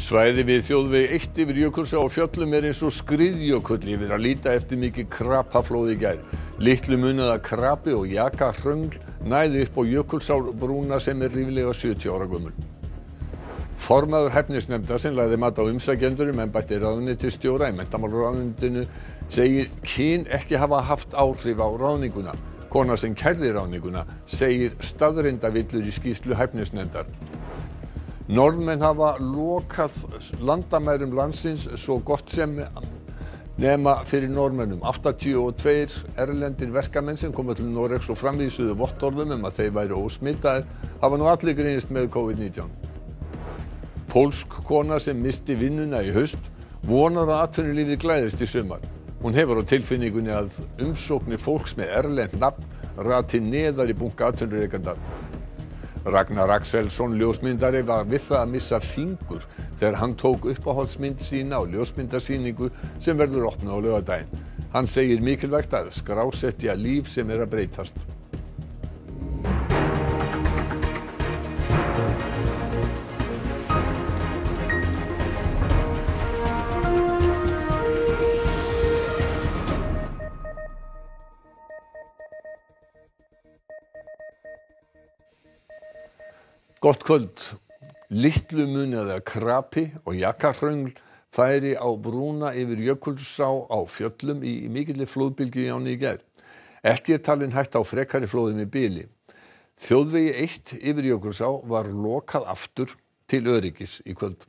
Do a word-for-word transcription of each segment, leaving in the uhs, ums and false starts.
Svæði við þjóðveg eitt yfir Jökulsá á Fjöllum er eins og skriðjökull yfir að líta eftir mikið krapaflóð í gær. Litlu munaði að krapi og jakahröngl næði upp á Jökulsárbrúna sem er ríflega sjötíu ára gömul. Formaður hæfnisnefndar sem lagði mat á umsækjendur um embætti ráðuneytisstjóra í menntamálaráðuneytinu segir kyn ekki hafa haft áhrif á ráðninguna. Kona sem kærði ráðninguna segir staðreyndavillur í skýrslu hæfnisnefndar. Norðmenn hafa lokað landamærum landsins svo gott sem nema fyrir Norðmennum. áttatíu og tveir erlendir verkamenn sem komu til Noregs og framvísuðu vottorðum um að þeir væru ósmitaðir hafa nú allir greinst með COVID nítján. Pólsk kona sem missti vinnuna í haust vonar að atvinnulífið glæðist í sumar. Hún hefur á tilfinningunni að umsóknir fólks með erlent nafn rati neðar í bunka atvinnurekenda. Ragnar Axelsson ljósmyndari var við það að missa fingur þegar hann tók uppáhaldsmynd sína á ljósmyndasýningu sem verður opnað á laugardaginn. Hann segir mikilvægt að skrásetja líf sem er að breytast. Gott kvöld. Litlu munaði að krapi og jakahröngl færi á brúna yfir Jökulsá á Fjöllum í mikilli flóðbylgju í áni í gær. Ekki er talin hætta á frekari flóðum í bili. Þjóðvegi eitt yfir Jökulsá var lokað aftur til öryggis í kvöld.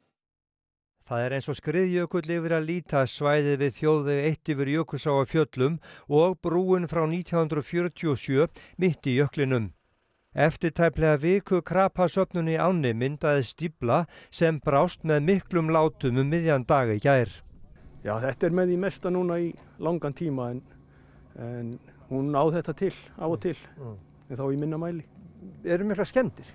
Það er eins og skriðjökull yfir að líta svæðið við þjóðveg eitt yfir Jökulsá á Fjöllum og brúin frá nítján hundruð fjörutíu og sjö mitt í jöklinum. Eftir tæplega viku krapasöfnun í ánni myndaði stífla sem brást með miklum látum um miðjan dag í gær. Já, þetta er með því mesta núna í langan tíma en, en hún á þetta til, á og til, mm. en þá í minna mæli. Eru miklar skemmdir?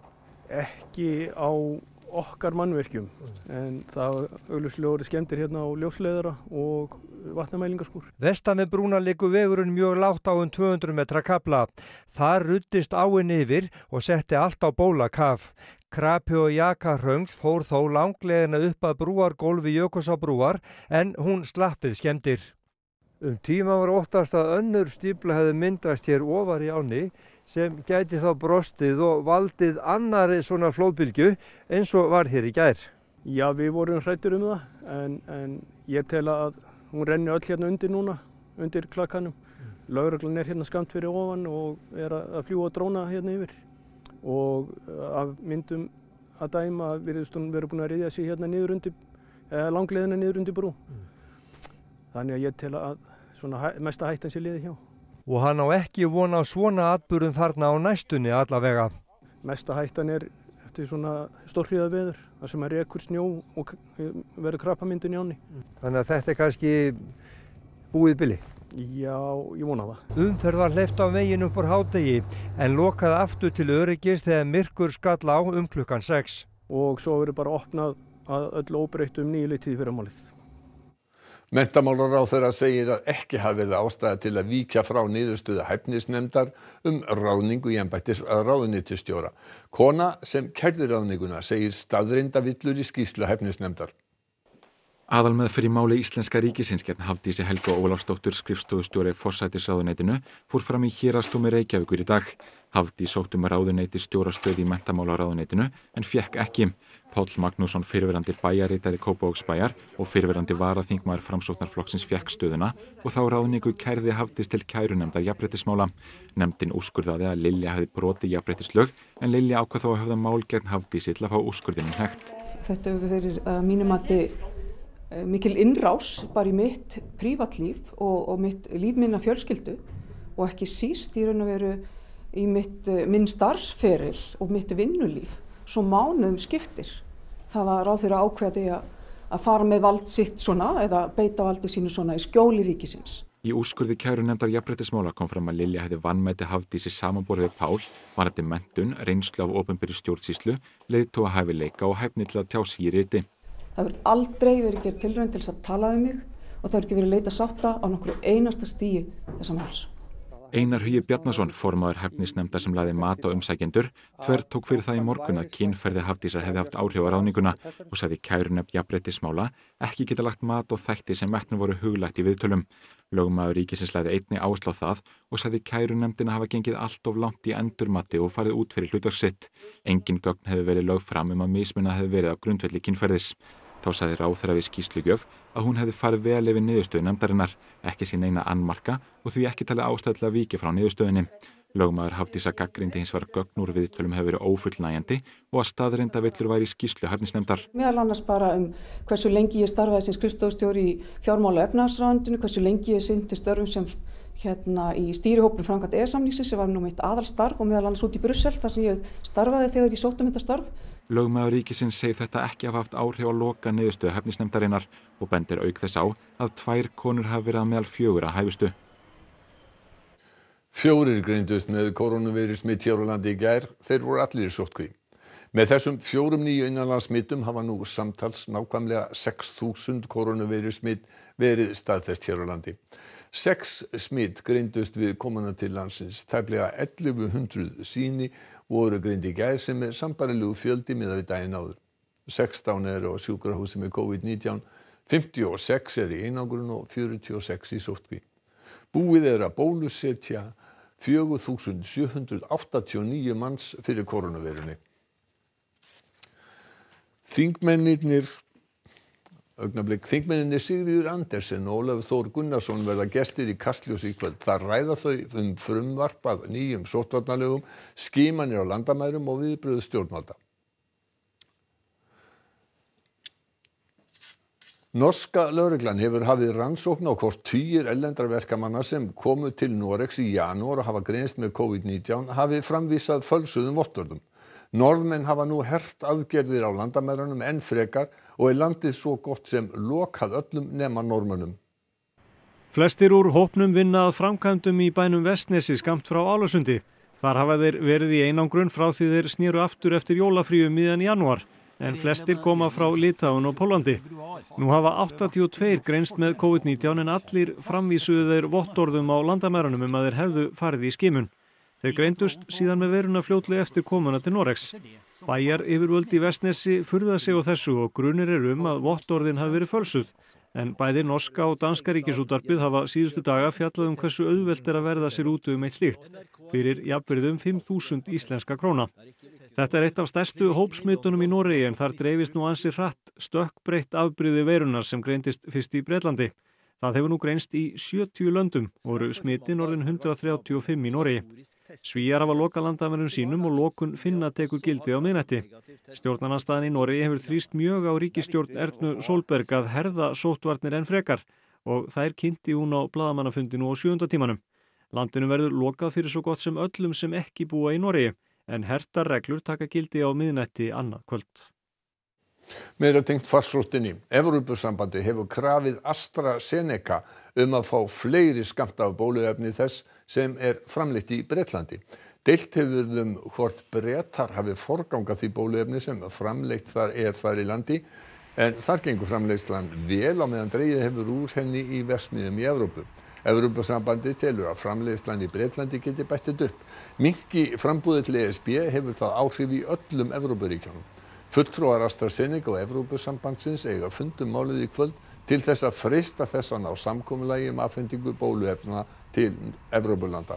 Ekki á okkar mannvirkjum, mm. en það augljóslega voru skemmdir hérna á ljósleiðara og vatnamælingaskúr. Vestan við brúna liggur vegurinn mjög lágt á um tvö hundruð metra kafla. Þar ruddist áin yfir og setti allt á bólakaf. Krapi og jakahröngl fór þó langleiðina upp að brúargólfi Jökulsárbrúar en hún slapp við skemmdir. Um tíma var óttast að önnur stífla hefði myndast hér ofar í ánni sem gæti þá brostið og valdið annari svona flóðbylgju eins og var hér í gær. Já, við vorum hræddir um það en, en ég tel að hún renni öll hérna undir núna, undir klakkanum. Mm. Lögreglan er hérna skammt fyrir ofan og er að, að fljúga dróna hérna yfir. Og af myndum að dæma virðist hún verið búin að ryðja sig hérna niður undir, eða langleiðina niður undir brú. Mm. Þannig að ég tel að svona mesta hættan sé liðið hjá. Og hann á ekki von á svona atburðum þarna á næstunni allavega. Mesta hættan er eftir svona stórhríða veður, þar sem er rekur snjó og verður krapamyndun í ánni. Þannig að þetta er kannski búið bili? Já, ég vona það. Umferð var hleypt á veginn upp úr hádegi en lokaði aftur til öryggis þegar myrkur skall á um klukkan sex. Og svo verður bara opnað að öllu óbreyttu um níuleytið í fyrramálið. Menntamálaráðherra segir að ekki hafi verið ástæða til að víkja frá niðurstöðu hæfnisnefndar um ráðningu í embætti ráðuneytisstjóra. Kona sem kærði ráðninguna segir staðreyndavillur í skýrslu hæfnisnefndar. Aðalmeðferð í máli íslenska ríkisins gegn Hafdísi Helgu Ólafsdóttur skrifstofustjóra í forsætisráðuneytinu fór fram í héraðsdómi Reykjavíkur í dag. Hafdís sótti um ráðuneytisstjórastöðu í menntamálaráðuneytinu en fékk ekki. Páll Magnússon, fyrrverandi bæjarritari Kópavogsbæjar og fyrrverandi varaþingmaður Framsóknarflokksins fékk stöðuna og þá ráðningu kærði Hafdís til kærunefndar jafnréttismála. Nefndin úrskurðaði að Lilja hefði brotið jafnréttislög en Lilja ákvað þó að höfða mál gegn Hafdísi til að fá úrskurðinum hnekkt. Þetta hefur verið að mínu mati mikil innrás bara í mitt prívatlíf og, og mitt líf minna fjölskyldu og ekki síst í raun og veru í mitt, minn starfsferil og mitt vinnulíf svo mánuðum skiptir. Það var ráðherra ákveði að, að fara með vald sitt svona eða beita valdi sínu svona í skjóli ríkisins. Í úrskurði kærunefndar jafnréttismála kom fram að Lilja hefði vanmeti Hafdísi samanborið við Pál, varðandi menntun, reynslu af opinberri stjórnsýslu, leiðtogahæfileika og hæfni til að tjá sig í riti. Það hefur aldrei verið gerð tilraun til þess að tala um mig og það hefur ekki verið leita sátta á nokkru einasta stigi þessa máls. Einar Hugi Bjarnason, formaður hæfnisnefndar sem lagði mat á umsækjendur, þvertók fyrir það í morgun að kynferði Hafdísar hefði haft áhrif á ráðninguna og sagði kærunefnd jafnréttismála ekki geta lagt mat á þætti sem metnir voru huglægt í viðtölum. Lögmaður ríkisins lagði einnig áherslu á það og sagði kærunefndina hafa gengið allt of langt í endurmati og farið út fyrir hlutverk sitt. Engin gögn hefur verið lögð fram um að mismunað hefur verið á grundvelli kynferðis. Þá sagði ráðherra við skýrslugjöf að hún hefði farið vel yfir niðurstöðu nefndarinnar, ekki sé neina annmarka og því ekki talið ástæðu til að víkja frá niðurstöðunni. Lögmaður Hafdísar gagnrýndi hins vegar gögn úr viðtölum hefur verið ófullnægjandi og að staðreyndavillur væri í skýrslu hæfnisnefndar. Meðal annars bara um hversu lengi ég starfaði sem skrifstofustjóri í fjármála- og efnahagsráðuneytinu, hversu lengi ég sinnti störfum sem hérna í stýrihópum framkvæmd E E S-samningsins sem var nú mitt aðalstarf og meðal annars út í Brussel þar sem ég starfaði þegar ég sótti um þetta starf. Lögmaður ríkisins segir þetta ekki hafa haft áhrif á loka niðurstöðu hæfnisnefndarinnar og bendir auk þess á að tvær konur hafi verið að meðal fjögurra hæfustu. Fjórir greindust með kórónuveirusmit hér á landi í gær, þeir voru allir í sóttkví. Með þessum fjórum nýju innanlandssmitum hafa nú samtals nákvæmlega sex þúsund kórónuveirusmit verið staðfest hér á landi. Sex smit greindust við komuna til landsins, tæplega ellefu hundruð sýni voru greind í gær sem er sambærilegu fjöldi miðað við daginn áður. sextán eru á sjúkrahúsi með COVID nítján, fimmtíu og sex eru í einangrun og fjörutíu og sex í sóttkví. Búið er að bólusetja fjögur þúsund sjö hundruð áttatíu og níu manns fyrir kórónuveirunni. Þingmennirnir Augnablik. Þingmennirnir Sigríður Andersen og Ólafur Þór Gunnarsson verða gestir í Kastljósi í kvöld. Þar ræða þau um frumvarp að nýjum sóttvarnalögum, skimanir á landamærum og viðbrögð stjórnvalda. Norska lögreglan hefur hafið rannsókn á hvort tugir erlendra verkamanna sem komu til Noregs í janúar og hafa greinst með COVID nítján hafi framvísað fölsuðum vottorðum. Norðmenn hafa nú hert aðgerðir á landamærunum enn frekar og er landið svo gott sem lokað öllum nema Norðmönnum. Flestir úr hópnum vinna að framkvæmdum í bænum Vestnesi skammt frá Álasundi. Þar hafa þeir verið í einangrun frá því þeir snéru aftur eftir jólafríu miðjan janúar, en flestir koma frá Litáen og Póllandi. Nú hafa áttatíu og tveir greinst með COVID nítján en allir framvísuðu þeir vottorðum á landamærunum um að þeir hefðu farið í skimun. Þeir greindust síðan með veruna fljótlega eftir komuna til Noregs. Bæjar yfirvöld í Vestnesi furða sig á þessu og grunir er um að vottorðin hafi verið fölsuð. En bæði norska og danska ríkisútvarpið hafa síðustu daga fjallað um hversu auðvelt er að verða sér út um eitt slíkt, fyrir jafnvirði um fimm þúsund íslenska króna. Þetta er eitt af stærstu hópsmitunum í Noregi en þar dreifist nú ansi hratt stökkbreytt afbrigði veirunar sem greindist fyrst í Bretlandi. Það hefur nú greinst í sjötíu löndum og eru smitin orðin hundrað þrjátíu og fimm í Noregi. Svíar hafa lokað landamærum sínum og lokun Finna tekur gildi á miðnætti. Stjórnarandstaðan í Noregi hefur þrýst mjög á ríkisstjórn Ernu Solberg að herða sóttvarnir enn frekar og þær kynnti hún á blaðamannafundinu á sjöunda tímanum. Landinu verður lokað fyrir svo gott sem öllum sem ekki búa í Noregi, en hertar reglur taka gildi á miðnætti annað kvöld. Meira tengt farsóttinni. Evrópusambandi hefur krafið AstraZeneca um að fá fleiri skammta af bóluefni þess sem er framleitt í Bretlandi. Deilt hefur um hvort Bretar hafi forgangað því bóluefni sem framleitt þar er þar í landi, en þar gengur framleiðslan vel á meðan dregið hefur úr henni í verksmiðjum í Evrópu. Evrópusambandið telur að framleiðslan í Bretlandi geti bættið upp. Minnki framboðið til E S B hefur það áhrif í öllum Evrópuríkjunum. Fulltrúar AstraZeneca og Evrópusambandsins eiga fundum málið í kvöld til þess að freista þess að ná samkomulagi um afhendingu bóluefna til Evrópulanda.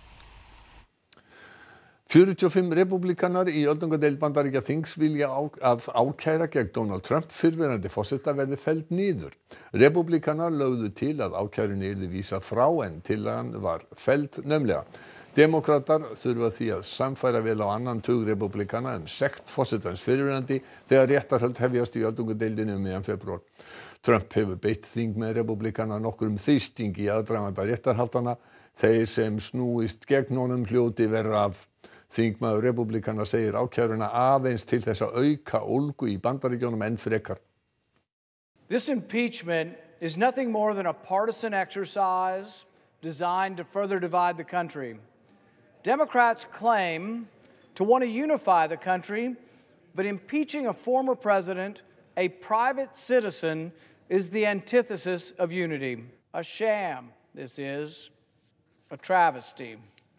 fjörutíu og fimm repúblikanar í öldungadeild Bandaríkjaþings vilja að ákæra gegn Donald Trump fyrrverandi forseta verði felld niður. Repúblikanar lögðu til að ákærunni yrði vísað frá en tillagan var felld naumlega. Demókratar þurfa því að samfæra vel á annan tug repúblikana um sekt forsetans fyrrverandi þegar réttarhöld hefjast í öldungadeildinni um miðjan febrúar. Trump hefur beitt þing með repúblikana nokkrum þrýstingi í aðdraganda réttarhaldana. Þeir sem snúist gegn honum hljóti verra af. Þingmaður repúblikana segir ákæruna aðeins til þess að auka ólgu í Bandaríkjunum enn frekar. This impeachment is nothing more than a partisan exercise designed to further divide the country. Democrats claim to want to unify the country, but impeaching a former president, a private citizen, is the antithesis of unity. A sham, this is. a travesty,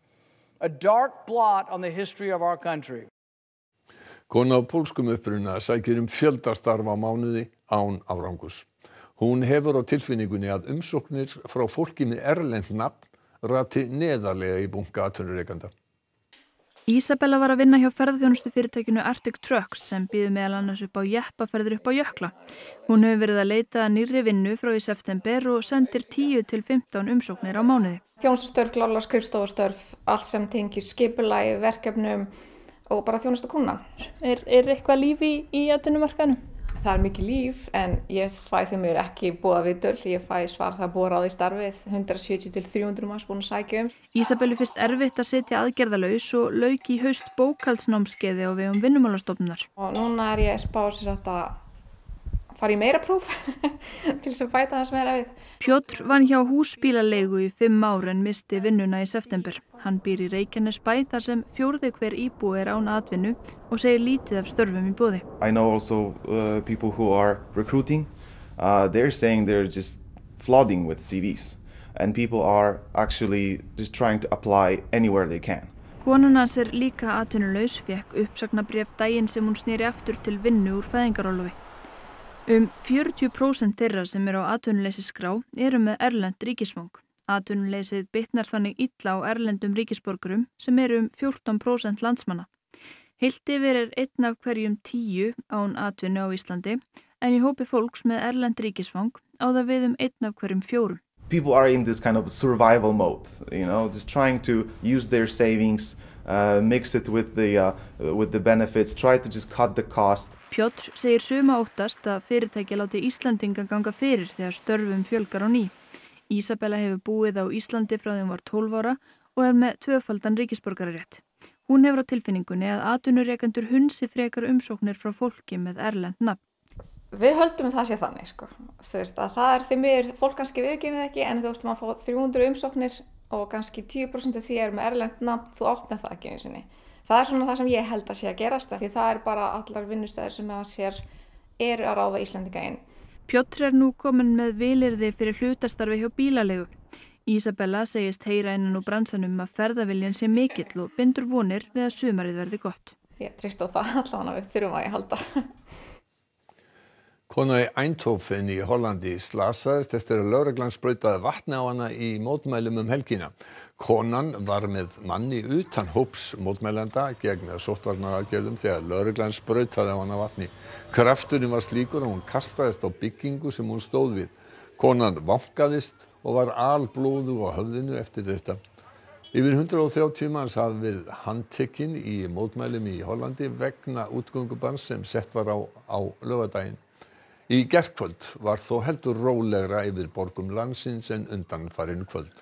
a dark blot on the history of our country. Kona af pólskum uppruna sækir um fjöldastarf á mánuði án árangurs. Hún hefur á tilfinningunni að umsóknir frá fólki með erlent nafn rati neðarlega í bunka atvinnurekenda. Ísabella var að vinna hjá ferðaþjónustufyrirtækinu Arctic Trucks sem býður meðal annars upp á jeppaferðir upp á jökla. Hún hefur verið að leita að nýrri vinnu frá í september og sendir tíu til fimmtán umsóknir á mánuði. Þjónustustörf, klárlega skrifstofustörf, allt sem tengir skipulagi, verkefnum og bara þjónusta kúnna. Er, er eitthvað líf í, í atvinnumarkaðnum? Það er mikið líf en ég fæ því mér ekki búa viðtöl, ég fæ svar það búa ráð í starfið, hundrað sjötíu til þrjú hundruð manns búin að sækja um. Ísabellu finnst erfitt að sitja aðgerðalaus og lauk í haust bókhaldsnámskeiði á vegum Vinnumálastofnunar. Og núna er ég að spá sér að fara í meira próf til þess að bæta þess meira við. Pjótr vann hjá húsbílaleigu í fimm ár en misti vinnuna í september. Hann býr í Reykjanesbæ þar sem fjórði hver íbúi er án atvinnu og segir lítið af störfum í boði. I know also uh, people who are recruiting. Uh, they're saying they're just flooding with C Vs and people are actually just trying to apply anywhere they can. Konan hans er líka atvinnulaus, fékk uppsagnarbréf daginn sem hún sneri aftur til vinnu úr fæðingarorlofi. Um fjörutíu prósent þeirra sem eru á atvinnuleysisskrá eru með erlent ríkisfang. Atvinnuleysið bitnar þannig illa á erlendum ríkisborgurum sem eru um fjórtán prósent landsmanna. Heilt yfir er einn af hverjum tíu án atvinnu á Íslandi en í hópi fólks með erlend ríkisfang á það við um einn af hverjum fjórum. People are in this kind of survival mode, you know, just trying to use their savings, uh, mix it with the, uh, with the benefits, try to just cut the cost. Pjótr segir suma óttast að fyrirtæki láti Íslandinga ganga fyrir þegar störfum fjölgar á ný. Ísabella hefur búið á Íslandi frá því hún var tólf ára og er með tvöfaldan ríkisborgararétt. Hún hefur á tilfinningunni að atvinnurekendur hunsi frekar umsóknir frá fólki með erlent nafn. Við höldum að það sé þannig, sko. Þú veist að það er því miður, fólk kannski viðurkennir ekki en þú veist maður fá þrjú hundruð umsóknir og kannski tíu prósent af því er með erlent nafn, þú opnar það ekki einu sinni. Það er svona það sem ég held að sé að gerast því það er bara allar vinnustæðir sem að sér eru að ráða Íslendinga inn. Pjótr er nú komin með vilyrði fyrir hlutastarfi hjá bílalegu. Ísabella segist heyra innan úr bransanum að ferðaviljan sé mikill og bindur vonir við að sumarið verði gott. Ég treysti á það allavega við þurfum að ég halda. Kona í Eindhoven í Hollandi slasaðist eftir að lögreglan sprautaði vatni á hana í mótmælum um helgina. Konan var með manni utan hóps mótmælenda gegn sóttvarnaaðgerðum þegar lögreglan sprautaði á hana vatni. Krafturinn var slíkur að hún kastaðist á byggingu sem hún stóð við. Konan vankaðist og var alblóðug á höfðinu eftir þetta. Yfir hundrað og þrjátíu manns hafa verið handtekin í mótmælum í Hollandi vegna útgöngubanns sem sett var á, á laugardaginn. Í gærkvöld var þó heldur rólegra yfir borgum landsins en undanfarin kvöld.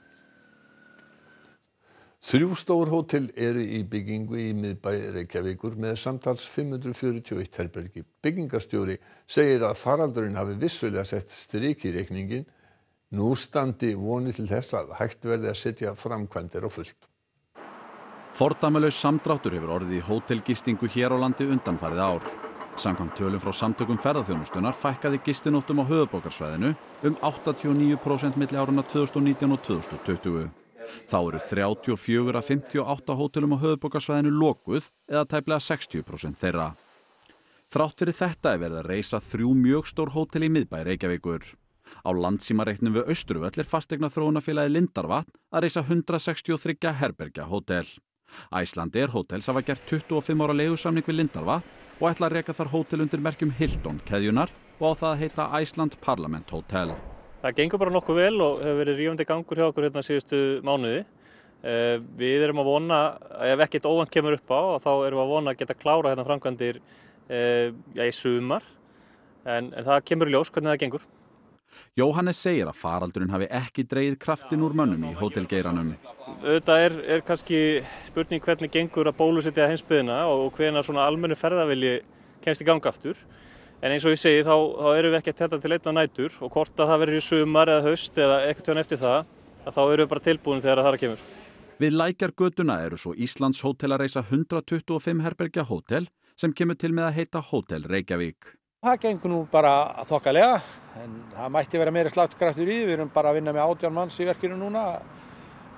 Þrjú stór hótel eru í byggingu í miðbæ Reykjavíkur með samtals fimm hundruð fjörutíu og eitt herbergi. Byggingarstjóri segir að faraldurinn hafi vissulega sett strik í reikninginn. Nú standi vonir til þess að hægt verði að setja framkvæmdir á fullt. Fordæmalaus samdráttur hefur orðið í hótelgistingu hér á landi undanfarið ár. Samkvæmt tölum frá samtökum ferðaþjónustunnar fækkaði gistinóttum á höfuðborgarsvæðinu um áttatíu og níu prósent milli áranna tvö þúsund og nítján og tvö þúsund og tuttugu. Þá eru þrjátíu og fjögur af fimmtíu og átta hótelum á höfuðborgarsvæðinu lokuð eða tæplega sextíu prósent þeirra. Þrátt fyrir þetta er verið að reisa þrjú mjög stór hótel í miðbæ Reykjavíkur. Á landsímareiknum við Austurvöll er fasteignaþróunarfélagið Lindarvatn að reisa hundrað sextíu og þrjú herbergja hótel. Icelandair Hotels hafa gert tuttugu og fimm ára leigusamning við Lindarvatn og ætla að reka þar hótel undir merkjum Hilton keðjunar og á það að heita Iceland Parliament Hotel. Það gengur bara nokkuð vel og hefur verið rífandi gangur hjá okkur hérna síðustu mánuði. Eh, við erum að vona, ef ekkert óvænt kemur upp á, þá erum við að vona að geta klára hérna framkvæmdir eh, já, í sumar, en, en það kemur í ljós hvernig það gengur. Jóhannes segir að faraldurinn hafi ekki dregið kraftin úr mönnum í hótelgeiranum. Auðvitað er, er kannski spurning hvernig gengur að bólusetja heimsbyggðina og hvenær svona almennu ferðavilji kemst í gang aftur. En eins og ég segi þá, þá erum við ekki að þetta til einn á nætur og hvort að það verður í sumar eða haust eða eitthvað tjóðan eftir það, þá erum við bara tilbúin þegar það kemur. Við Lækjargötuna eru svo Íslands hótel að reisa hundrað tuttugu og fimm herbergja hótel sem kemur til með að heita Hótel Reykjavík. Það gengur nú bara þokkalega, en það mætti vera meiri slagkraftur í, við erum bara að vinna með átján manns í verkinu núna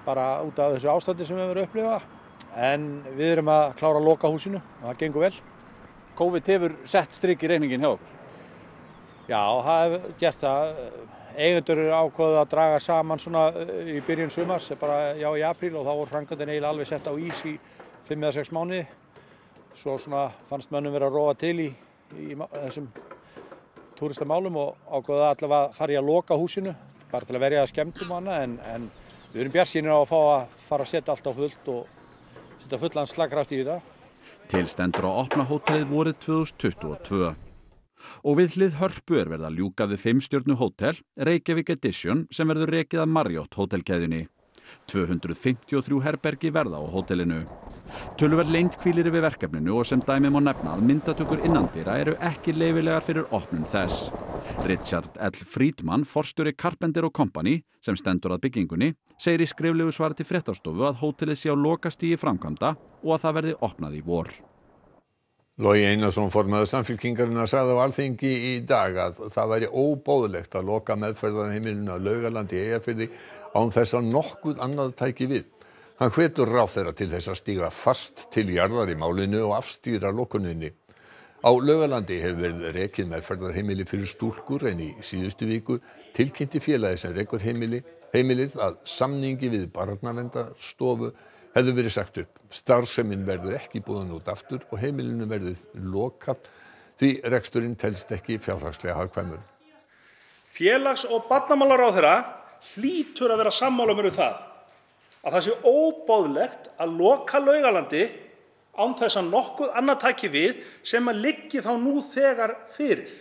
bara út af þessu ástandi sem við erum að upplifa. En við erum að klára að loka húsinu og það gengur vel. COVID hefur sett strik í reikningin hjá okkur. Já, það hefur gert það. Eigendur eru ákveðið að draga saman svona í byrjun sumars, bara já í apríl, og þá voru framkvæmdin eiginlega alveg sett á ís í fimm eða sex mánuði. Svo svona fannst mönnum vera að rofa til í, í þessum túristamálum og ákveðið allavega að fara í að loka húsinu, bara til að verja skemmtum hana, en, en við erum bjartsýnir á að fá að fara að setja allt á fullt og setja fullan slagkraft í þetta. Til stendur að opna hótelið vorið tvö þúsund tuttugu og tvö. Og við hlið Hörpu er verið að ljúka við fimm stjörnu hótel, Reykjavík Edition, sem verður rekið af Marriott hótelkeðjunni. tvö hundruð fimmtíu og þrjú herbergi verða á hótelinu. Töluverð leynd hvílir yfir verkefninu og sem dæmi má nefna að myndatökur innandyra eru ekki leyfilegar fyrir opnun þess. Richard L. Friedman, forstjóri Carpenter og Company, sem stendur að byggingunni, segir í skriflegu svari til fréttastofu að hótelið sé á lokastigi framkvæmda og að það verði opnað í vor. Logi Einarsson, formaður Samfylkingarinnar, sagði á Alþingi í dag að það væri óboðlegt að loka meðferðarheimilinu á Laugalandi í Eyjafirði án þess að nokkuð annað tæki við. Hann hvetur ráðherra til þess að stíga fast til jarðar í málinu og afstýra lokuninni. Á Laugalandi hefur verið rekið meðferðarheimili fyrir stúlkur en í síðustu viku tilkynnti félagið sem rekur heimili, heimilið að samningi við Barnaverndarstofu hefði verið sagt upp. Starfsemin verður ekki boðin út aftur og heimilinu verður lokað því reksturinn telst ekki fjárhagslega hagkvæmur. Félags- og barnamálaráðherra hlýtur að vera sammála mér um það að það sé óboðlegt að loka Laugalandi án þess að nokkuð annað taki við sem að liggi þá nú þegar fyrir.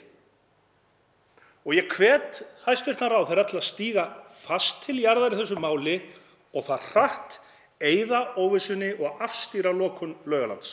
Og ég hvet hæstvirtan ráðherra til að stíga fast til jarðar í þessu máli og það hratt, eyða óvissunni og afstýra lokun Laugalands.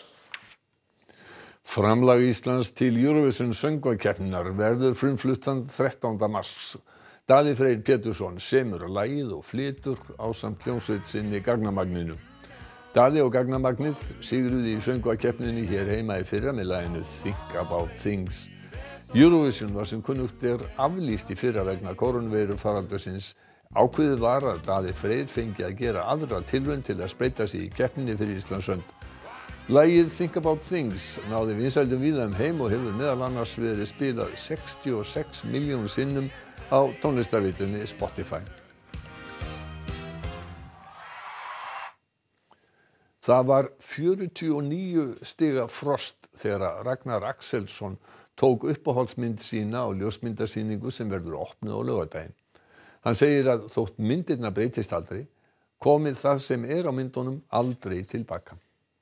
Framlag Íslands til Eurovision söngvakeppninnar verður frumflutt þann þrettánda mars. Daði Freyr Pétursson semur lagið og flytur ásamt hljómsveit sinni Gagnamagninu. Daði og Gagnamagnið sigruðu í söngvakeppninni hér heima í fyrra með laginu Think About Things. Eurovision var sem kunnugt er aflýst í fyrra vegna kórónuveiru faraldursins. Ákveðið var að Daði Freyr fengi að gera aðra tilraun til að spreyta sig í keppninni fyrir Íslands hönd. Lagið Think About Things náði vinsældum víða um heim og hefur meðal annars verið spilað sextíu og sex milljónum sinnum á tónlistarveitunni Spotify. Það var fjörutíu og níu stiga frost þegar Ragnar Axelsson tók uppáhaldsmynd sína á ljósmyndasýningu sem verður opnuð á laugardaginn. Hann segir að þótt myndirnar breytist aldrei, komið það sem er á myndunum aldrei tilbaka.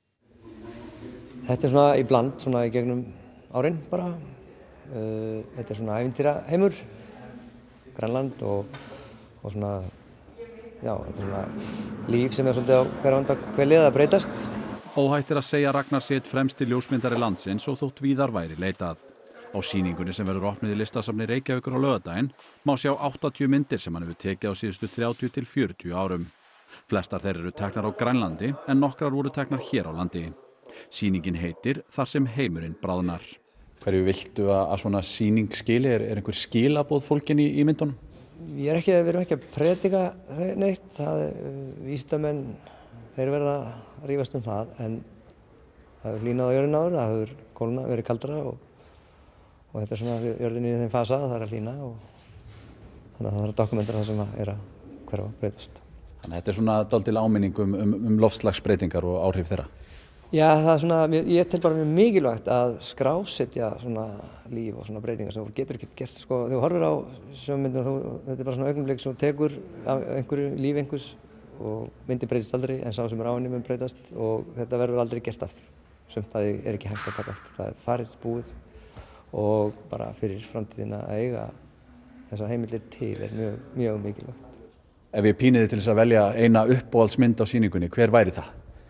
Þetta er svona í bland, svona í gegnum árin bara. Uh, þetta er svona ævintýraheimur, Grænland og, og svona, já, þetta er svona líf sem er svolítið á hverjanda kvelið að breytast. Óhætt er að segja að Ragnar sé einn fremsti ljósmyndari landsins og þótt víðar væri leitað. Á sýningunni sem verður opnuð í listasafni Reykjavíkur á laugardaginn má sjá áttatíu myndir sem hann hefur tekið á síðustu þrjátíu til fjörutíu árum. Flestar þeir eru teknar á Grænlandi en nokkrar voru teknar hér á landi. Sýningin heitir Þar sem heimurinn bráðnar. Hverju viltu að, að svona sýning skili? Er, er einhver skilaboð fólkin í, í myndunum? Ég er ekki, við erum ekki að predika neitt. Það er vísindamenn, þeir verða að rífast um það, en það hefur hlýnað á jörðina áður, það hefur kólnað, verið kaldara og og þetta er svona jörðin í þeim fasa, það er að hlýna og þannig að það er að dokumentera það sem er að hverfa breytast. Þannig að þetta er svona dálítil áminning um, um, um loftslagsbreytingar og áhrif þeirra? Já, það er svona, ég tel bara mjög mikilvægt að skrásetja svona líf og svona breytingar sem þú getur ekki gert. Sko, þegar þú horfir á sjónmyndina, þetta er bara svona augnablik sem tekur af einhverju líf einhvers og myndi breytist aldrei en sá sem er á henni mun breytast og þetta verður aldrei gert aftur. Sumt það er ekki hægt að taka aftur, það er farið, búið. Og bara fyrir framtíðina að eiga þessar heimildir til er mjög, mjög mikilvægt. Ef ég píniði til þess að velja eina uppáhaldsmynd á sýningunni, hver væri það?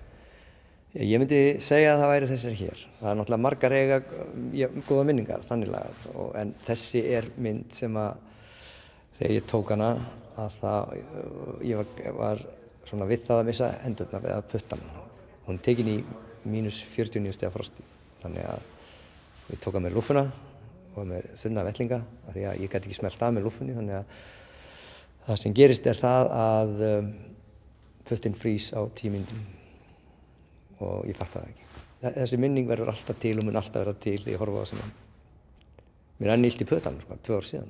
Ég myndi segja að það væri þessar hér. Það er náttúrulega margar eiga góða minningar, þannig lagað. En þessi er mynd sem að þegar ég tók hana að það, ég var, var svona við það að missa hendurnar eða puttan. Hún tekin í mínus fjörutíu og níu stiga frosti. Þannig að við tók að mér lúffuna og með þunna vettlinga af því að ég gæti ekki smellt af með lúffunni þannig að það sem gerist er það að um, put in freeze á tíu mínútum og ég fatt það ekki. Þessi minning verður alltaf til og mun alltaf verða til þegar ég horfa á það sem mér er enn illt í puttanum, sko, tvö ár síðan.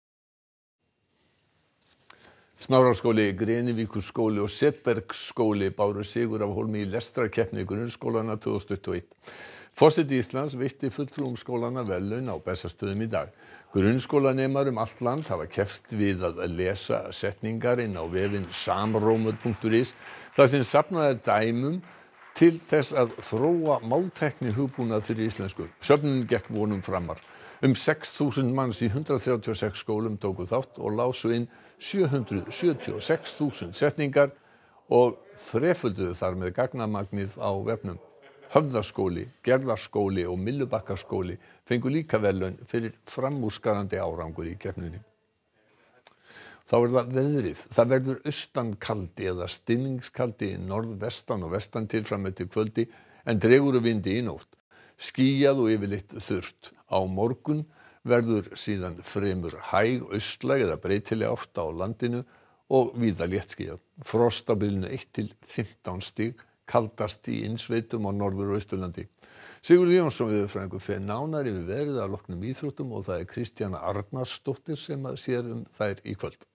Smáraskóli, Grenivíkurskóli og Setbergsskóli báru sigur af hólmi í lestrarkeppni grunnskólana tvö þúsund tuttugu og eitt. Forseti Íslands veitti fulltrúum skólanna verðlaun á Bessastöðum í dag. Grunnskólanemar um allt land hafa keppst við að lesa setningar inn á vefinn samrómur punktur is þar sem safnað er dæmum til þess að þróa máltækni hugbúnað fyrir íslensku. Söfnunin gekk vonum framar. Um sex þúsund manns í hundrað þrjátíu og sex skólum tóku þátt og lásu inn sjö hundruð sjötíu og sex þúsund setningar og þrefölduðu þar með gagnamagnið á vefnum. Höfðaskóli, Gerðarskóli og Myllubakkaskóli fengu líka verðlaun fyrir framúrskarandi árangur í keppninni. Þá er það veðrið. Það verður austankaldi eða stinningskaldi í norðvestan og vestan til fram eftir kvöldi en dregur úr vindi í nótt. Skýjað og yfirleitt þurrt. Á morgun verður síðan fremur hæg austlæg eða breytileg átt á landinu og víða léttskýjað. Frost á bilinu eitt til fimmtán stig, kaldast í innsveitum á norður- og austurlandi. Sigurður Jónsson veðurfræðingur fer nánar yfir veðrið að loknum íþróttum og það er Kristjana Arnarsdóttir sem að sér um þær í kvöld.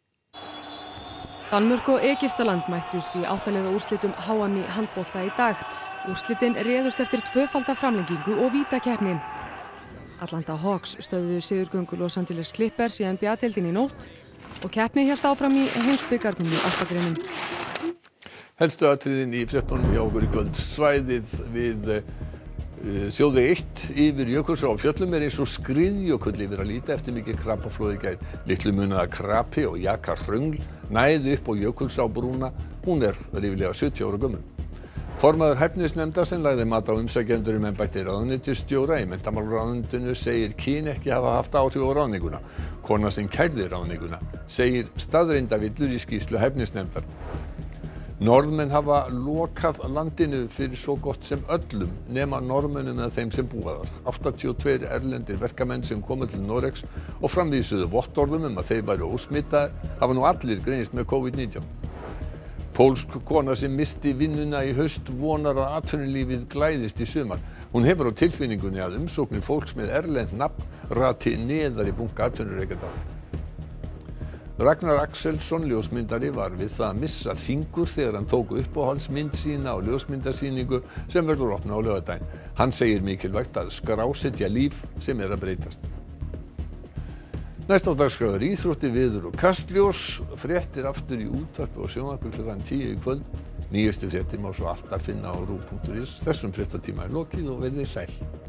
Danmörk og Egyptaland mættust í áttaliða úrslitum H M í handbolta í dag. Úrslitin réðust eftir tvöfalda framlengingu og vítakeppni. Atlanta Hawks stöðuðu sigurgöngu Los Angeles Clippers í N B A-deildinni í nótt og keppni hélt áfram í heimsbikarnum í áttagreinum. Helstu atriðin í fréttunum hjá okkur í kvöld. Svæðið við uh, þjóðveg eitt yfir Jökulsá á Fjöllum er eins og skriðjökull yfir að líta eftir mikið krapaflóð í gær. Litlu munaði að krapi og jakarhröngl næði upp á Jökulsárbrúna. Hún er ríflega sjötíu ára gömul. Formaður hæfnisnefndar sem lagði mat á umsækjendur um embætti ráðuneytisstjóra í menntamálaráðuneytinu segir kyn ekki hafa haft áhrif á ráðninguna. Kona sem kærði ráðninguna segir staðreyndavillur í skýrslu hæfnisnefndar. Norðmenn hafa lokað landinu fyrir svo gott sem öllum nema Norðmönnum eða þeim sem búa þar. áttatíu og tveir erlendir verkamenn sem komu til Noregs og framvísuðu vottorðum um að þeir væru ósmitaðir hafa nú allir greinst með COVID nítján. Pólsk kona sem missti vinnuna í haust vonar að atvinnulífið glæðist í sumar. Hún hefur á tilfinningunni að umsóknir fólks með erlent nafn rati neðar í bunka atvinnurekenda. Ragnar Axelsson ljósmyndari var við það að missa fingur þegar hann tók uppáhaldsmynd sína á ljósmyndasýningu sem verður opnuð á laugardaginn. Hann segir mikilvægt að skrásetja líf sem er að breytast. Næst á dagskrá er íþróttir, veður og Kastljós. Fréttir aftur í útvarpi og sjónvarpi klukkan tíu í kvöld. Nýjustu fréttir má svo alltaf finna á ruv punktur is. Þessum fréttatíma er lokið og verið sæl.